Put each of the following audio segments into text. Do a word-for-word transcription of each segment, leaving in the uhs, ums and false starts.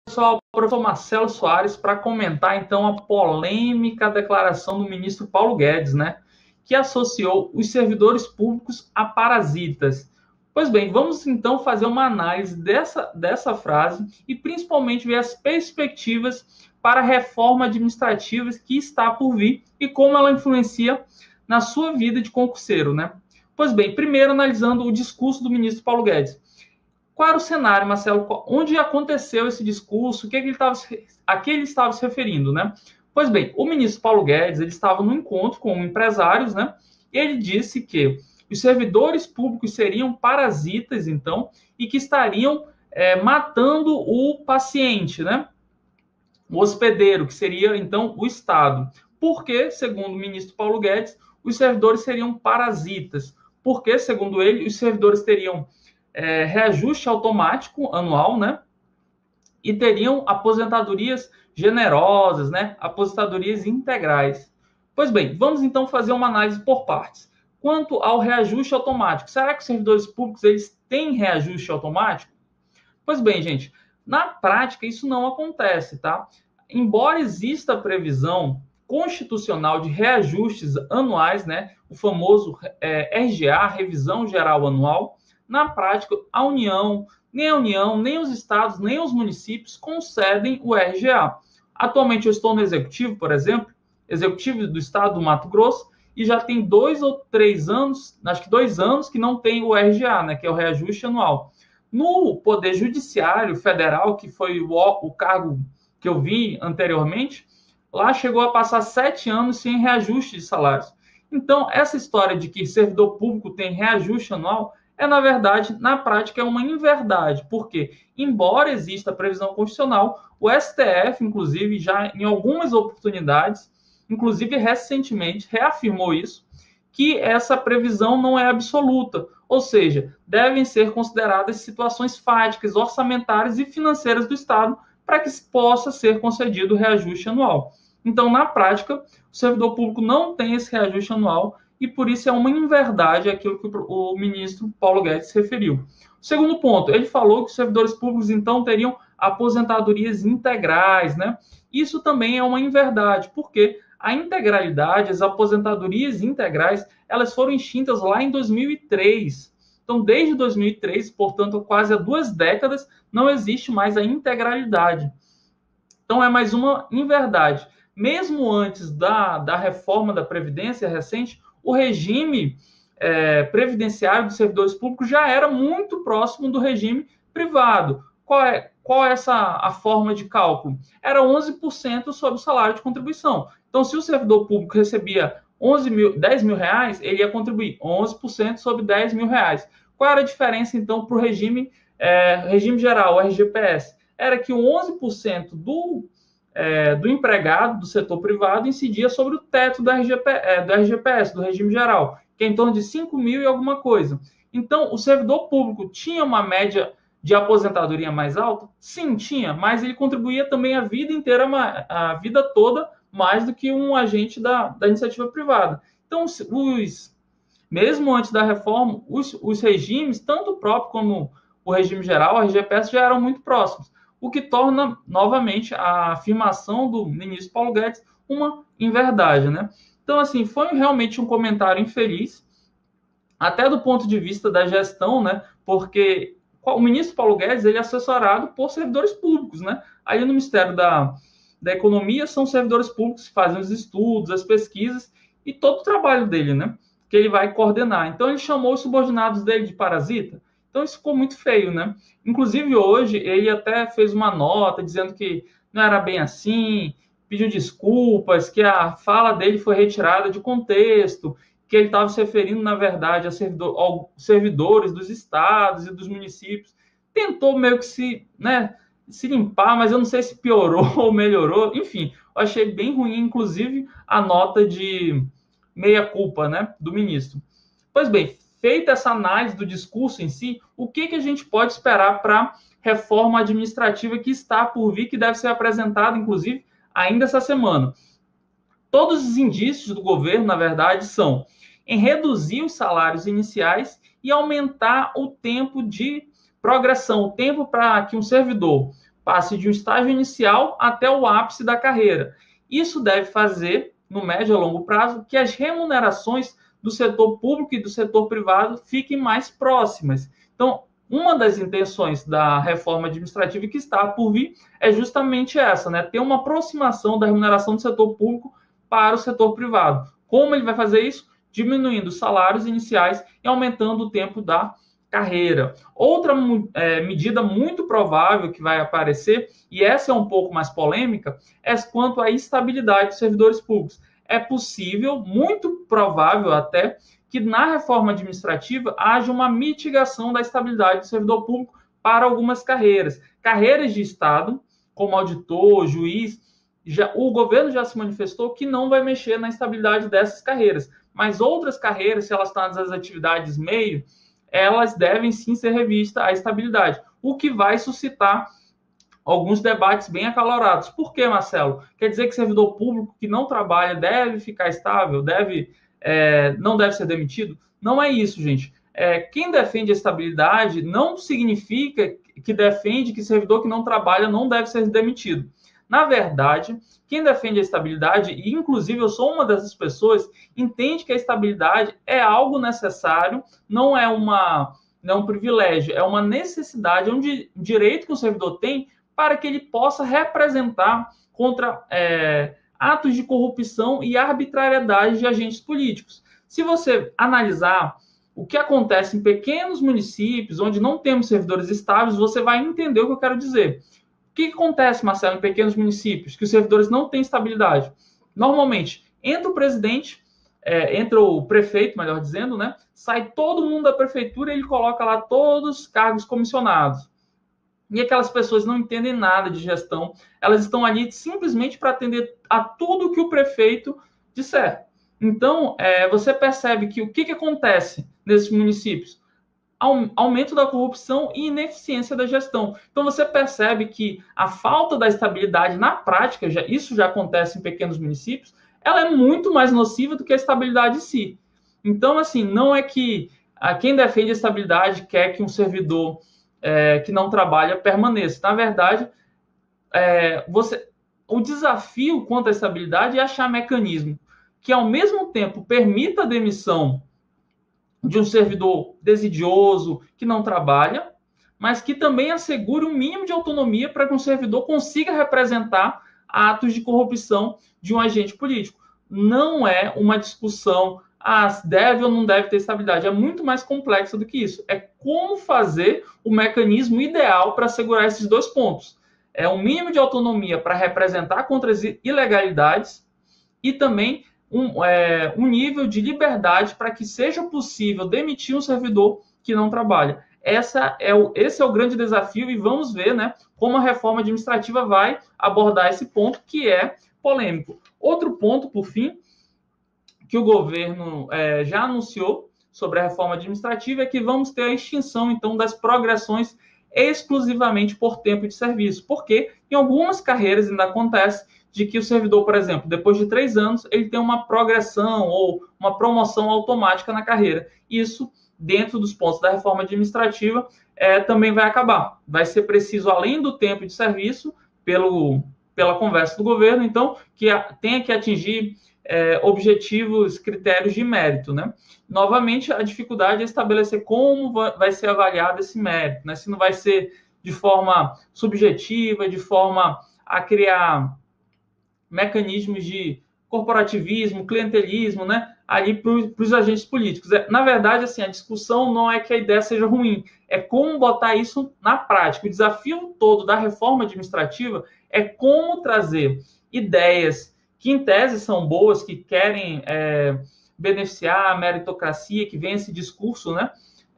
pessoal, professor Marcelo Soares, para comentar então a polêmica declaração do ministro Paulo Guedes, né, que associou os servidores públicos a parasitas. Pois bem, vamos então fazer uma análise dessa, dessa frase e principalmente ver as perspectivas para a reforma administrativa que está por vir e como ela influencia na sua vida de concurseiro, né? Pois bem, primeiro analisando o discurso do ministro Paulo Guedes. Qual era o cenário, Marcelo? Onde aconteceu esse discurso? O que, é que ele estava, a que ele estava se referindo, né? Pois bem, o ministro Paulo Guedes ele estava num encontro com empresários, né? E ele disse que os servidores públicos seriam parasitas, então, e que estariam é, matando o paciente, né? O hospedeiro, que seria, então, o Estado. Porque, segundo o ministro Paulo Guedes, os servidores seriam parasitas. Porque, segundo ele, os servidores teriam É, reajuste automático anual, né? E teriam aposentadorias generosas, né? Aposentadorias integrais. Pois bem, vamos então fazer uma análise por partes. Quanto ao reajuste automático, será que os servidores públicos eles têm reajuste automático? Pois bem, gente, na prática isso não acontece, tá? Embora exista a previsão constitucional de reajustes anuais, né? O famoso é, R G A, Revisão Geral Anual, na prática, a União, nem a União, nem os estados, nem os municípios concedem o R G A. Atualmente eu estou no Executivo, por exemplo, Executivo do Estado do Mato Grosso, e já tem dois ou três anos, acho que dois anos, que não tem o R G A, né, que é o reajuste anual. No Poder Judiciário Federal, que foi o, o cargo que eu vi anteriormente, lá chegou a passar sete anos sem reajuste de salários. Então, essa história de que servidor público tem reajuste anual é, na verdade, na prática, é uma inverdade, porque, embora exista a previsão constitucional, o S T F, inclusive, já em algumas oportunidades, inclusive recentemente, reafirmou isso, que essa previsão não é absoluta, ou seja, devem ser consideradas situações fáticas, orçamentárias e financeiras do Estado para que possa ser concedido o reajuste anual. Então, na prática, o servidor público não tem esse reajuste anual e por isso é uma inverdade aquilo que o ministro Paulo Guedes se referiu. Segundo ponto, ele falou que os servidores públicos, então, teriam aposentadorias integrais, né? Isso também é uma inverdade, porque a integralidade, as aposentadorias integrais, elas foram extintas lá em dois mil e três. Então, desde dois mil e três, portanto, quase há duas décadas, não existe mais a integralidade. Então, é mais uma inverdade. Mesmo antes da, da reforma da Previdência recente, o regime é, previdenciário dos servidores públicos já era muito próximo do regime privado. Qual é, qual é essa a forma de cálculo? Era onze por cento sobre o salário de contribuição. Então, se o servidor público recebia onze mil, dez mil reais, ele ia contribuir onze por cento sobre dez mil reais. Qual era a diferença, então, para o regime, é, regime geral, o R G P S? Era que o onze por cento do É, do empregado do setor privado incidia sobre o teto do R G P, é, do R G P S, do regime geral, que é em torno de cinco mil e alguma coisa. Então, o servidor público tinha uma média de aposentadoria mais alta? Sim, tinha, mas ele contribuía também a vida inteira, a vida toda, mais do que um agente da, da iniciativa privada. Então, os, mesmo antes da reforma, os, os regimes, tanto o próprio como o regime geral, o R G P S, já eram muito próximos, o que torna, novamente, a afirmação do ministro Paulo Guedes uma inverdade, né? Então, assim, foi realmente um comentário infeliz, até do ponto de vista da gestão, né? Porque o ministro Paulo Guedes, ele é assessorado por servidores públicos, né? Aí no Ministério da, da Economia são servidores públicos que fazem os estudos, as pesquisas e todo o trabalho dele, né? Que ele vai coordenar. Então, ele chamou os subordinados dele de parasita. Então, isso ficou muito feio, né? Inclusive, hoje, ele até fez uma nota dizendo que não era bem assim, pediu desculpas, que a fala dele foi retirada de contexto, que ele estava se referindo, na verdade, a servidor, aos servidores dos estados e dos municípios. Tentou meio que se, né, se limpar, mas eu não sei se piorou ou melhorou. Enfim, eu achei bem ruim, inclusive, a nota de meia-culpa, né, do ministro. Pois bem, feita essa análise do discurso em si, o que, que a gente pode esperar para a reforma administrativa que está por vir, que deve ser apresentada, inclusive, ainda essa semana? Todos os indícios do governo, na verdade, são em reduzir os salários iniciais e aumentar o tempo de progressão, o tempo para que um servidor passe de um estágio inicial até o ápice da carreira. Isso deve fazer, no médio a longo prazo, que as remunerações do setor público e do setor privado fiquem mais próximas. Então, uma das intenções da reforma administrativa que está por vir é justamente essa, né? Ter uma aproximação da remuneração do setor público para o setor privado. Como ele vai fazer isso? Diminuindo os salários iniciais e aumentando o tempo da carreira. Outra é, medida muito provável que vai aparecer, e essa é um pouco mais polêmica, é quanto à estabilidade dos servidores públicos. É possível, muito provável até, que na reforma administrativa haja uma mitigação da estabilidade do servidor público para algumas carreiras. Carreiras de Estado, como auditor, juiz, já, o governo já se manifestou que não vai mexer na estabilidade dessas carreiras. Mas outras carreiras, se elas estão nas atividades meio, elas devem sim ser revistas à estabilidade, o que vai suscitar alguns debates bem acalorados. Por que, Marcelo? Quer dizer que servidor público que não trabalha deve ficar estável, deve, é, não deve ser demitido? Não é isso, gente. É, quem defende a estabilidade não significa que defende que servidor que não trabalha não deve ser demitido. Na verdade, quem defende a estabilidade, e inclusive eu sou uma dessas pessoas, entende que a estabilidade é algo necessário, não é, uma, não é um privilégio, é uma necessidade, é um direito que o servidor tem para que ele possa representar contra é, atos de corrupção e arbitrariedade de agentes políticos. Se você analisar o que acontece em pequenos municípios, onde não temos servidores estáveis, você vai entender o que eu quero dizer. O que acontece, Marcelo, em pequenos municípios, que os servidores não têm estabilidade? Normalmente, entra o presidente, é, entra o prefeito, melhor dizendo, né? Sai todo mundo da prefeitura e ele coloca lá todos os cargos comissionados. E aquelas pessoas não entendem nada de gestão, elas estão ali simplesmente para atender a tudo que o prefeito disser. Então, é, você percebe que o que, que acontece nesses municípios? Aumento da corrupção e ineficiência da gestão. Então, você percebe que a falta da estabilidade na prática, já, isso já acontece em pequenos municípios, ela é muito mais nociva do que a estabilidade em si. Então, assim, não é que a, quem defende a estabilidade quer que um servidor é, que não trabalha permaneça. Na verdade, é, você, o desafio quanto à estabilidade é achar mecanismo que, ao mesmo tempo, permita a demissão de um servidor desidioso, que não trabalha, mas que também assegure um mínimo de autonomia para que um servidor consiga representar atos de corrupção de um agente político. Não é uma discussão, ah, deve ou não deve ter estabilidade. É muito mais complexa do que isso. É como fazer o mecanismo ideal para assegurar esses dois pontos. É um mínimo de autonomia para representar contra as ilegalidades e também Um, é, um nível de liberdade para que seja possível demitir um servidor que não trabalha. Essa é o, esse é o grande desafio e vamos ver, né, como a reforma administrativa vai abordar esse ponto que é polêmico. Outro ponto, por fim, que o governo é, já anunciou sobre a reforma administrativa é que vamos ter a extinção, então, das progressões exclusivamente por tempo de serviço, porque em algumas carreiras ainda acontece de que o servidor, por exemplo, depois de três anos, ele tem uma progressão ou uma promoção automática na carreira. Isso, dentro dos pontos da reforma administrativa, é, também vai acabar. Vai ser preciso, além do tempo de serviço, pelo, pela conversa do governo, então, que a, tenha que atingir é, objetivos, critérios de mérito, né? Novamente, a dificuldade é estabelecer como vai ser avaliado esse mérito, né? Se não vai ser de forma subjetiva, de forma a criar mecanismos de corporativismo, clientelismo, né, ali para os agentes políticos. Na verdade, assim, a discussão não é que a ideia seja ruim, é como botar isso na prática. O desafio todo da reforma administrativa é como trazer ideias que, em tese, são boas, que querem é, beneficiar a meritocracia, que vem esse discurso, né,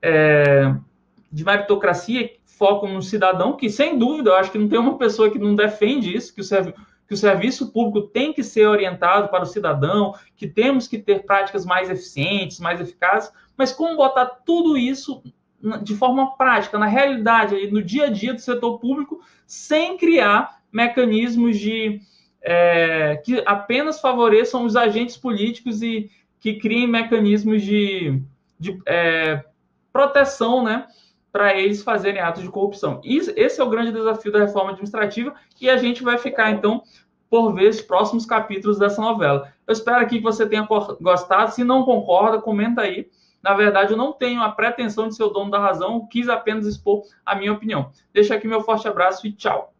é, de meritocracia, foco no cidadão, que, sem dúvida, eu acho que não tem uma pessoa que não defende isso, que o serviço que o serviço público tem que ser orientado para o cidadão, que temos que ter práticas mais eficientes, mais eficazes, mas como botar tudo isso de forma prática, na realidade, no dia a dia do setor público, sem criar mecanismos de, é, que apenas favoreçam os agentes políticos e que criem mecanismos de, de é, proteção, né, para eles fazerem atos de corrupção. Isso, esse é o grande desafio da reforma administrativa e a gente vai ficar, então, por ver os próximos capítulos dessa novela. Eu espero aqui que você tenha gostado. Se não concorda, comenta aí. Na verdade, eu não tenho a pretensão de ser o dono da razão, eu quis apenas expor a minha opinião. Deixo aqui meu forte abraço e tchau.